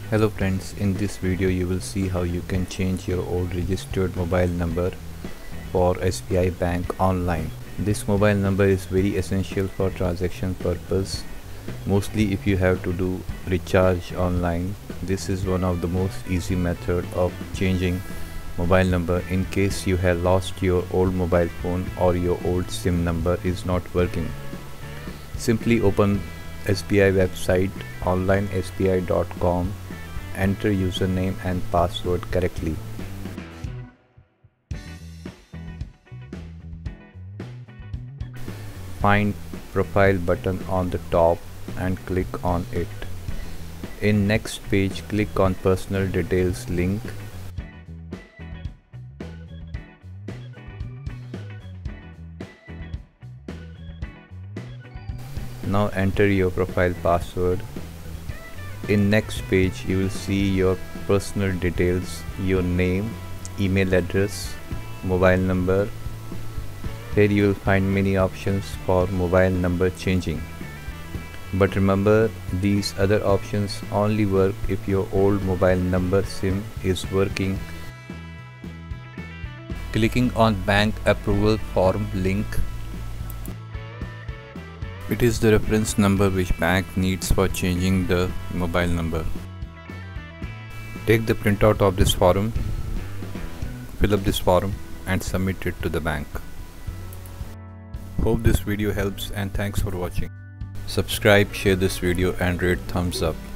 Hello friends, in this video you will see how you can change your old registered mobile number for SBI Bank online. This mobile number is very essential for transaction purpose. Mostly if you have to do recharge online, this is one of the most easy method of changing mobile number in case you have lost your old mobile phone or your old SIM number is not working. Simply open SBI website online.sbi.com. Enter username and password correctly. Find profile button on the top and click on it. In next page, click on personal details link. Now enter your profile password. In next page you will see your personal details, your name, email address, mobile number. Here you will find many options for mobile number changing. But remember, these other options only work if your old mobile number SIM is working. Clicking on bank approval form link. It is the reference number which bank needs for changing the mobile number. Take the printout of this form, fill up this form and submit it to the bank. Hope this video helps and thanks for watching. Subscribe, share this video and rate thumbs up.